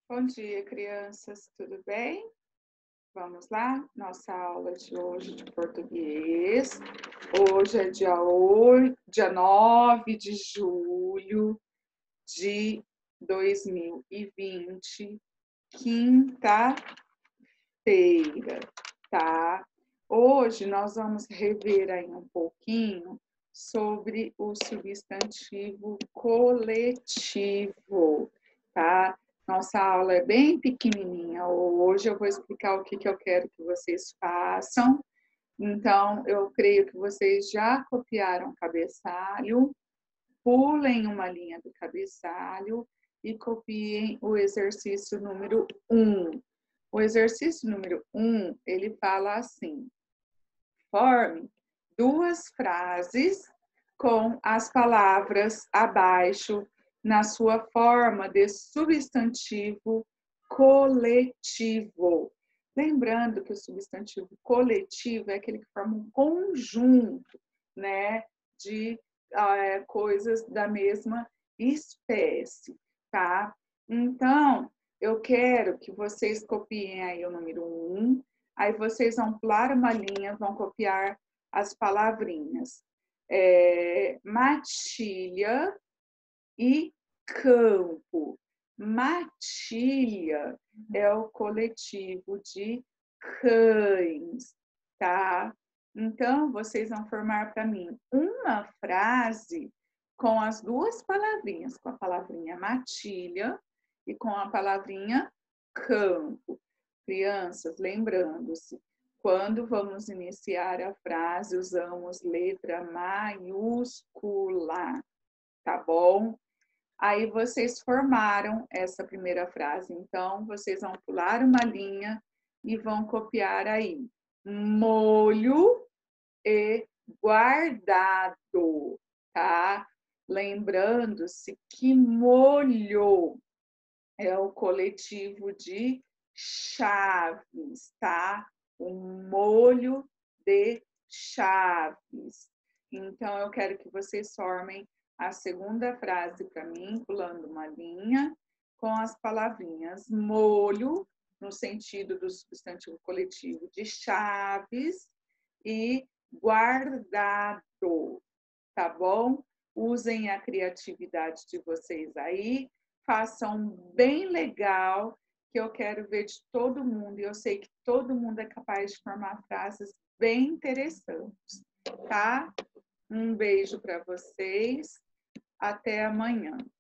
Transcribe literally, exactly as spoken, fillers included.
Bom dia, crianças, tudo bem? Vamos lá? Nossa aula de hoje de português. Hoje é dia oito, dia nove de julho de dois mil e vinte, quinta-feira, tá? Hoje nós vamos rever aí um pouquinho sobre o substantivo coletivo, tá? Nossa aula é bem pequenininha. Hoje eu vou explicar o que, que eu quero que vocês façam. Então, eu creio que vocês já copiaram o cabeçalho, pulem uma linha do cabeçalho e copiem o exercício número um. O exercício número um, ele fala assim: forme duas frases com as palavras abaixo na sua forma de substantivo coletivo. Lembrando que o substantivo coletivo é aquele que forma um conjunto, né, de uh, coisas da mesma espécie, tá? Então, eu quero que vocês copiem aí o número um, aí vocês vão pular uma linha, vão copiar as palavrinhas. É, matilha e campo. Matilha é o coletivo de cães, tá? Então, vocês vão formar para mim uma frase com as duas palavrinhas, com a palavrinha matilha e com a palavrinha campo. Crianças, lembrando-se, quando vamos iniciar a frase, usamos letra maiúscula, tá bom? Aí vocês formaram essa primeira frase, então vocês vão pular uma linha e vão copiar aí. Molho e guardado, tá? Lembrando-se que molho é o coletivo de chaves, tá? Um molho de chaves. Então, eu quero que vocês formem a segunda frase para mim, pulando uma linha, com as palavrinhas molho, no sentido do substantivo coletivo de chaves, e guardado, tá bom? Usem a criatividade de vocês aí, façam bem legal, que eu quero ver de todo mundo, e eu sei que todo mundo é capaz de formar frases bem interessantes, tá? Um beijo para vocês, até amanhã.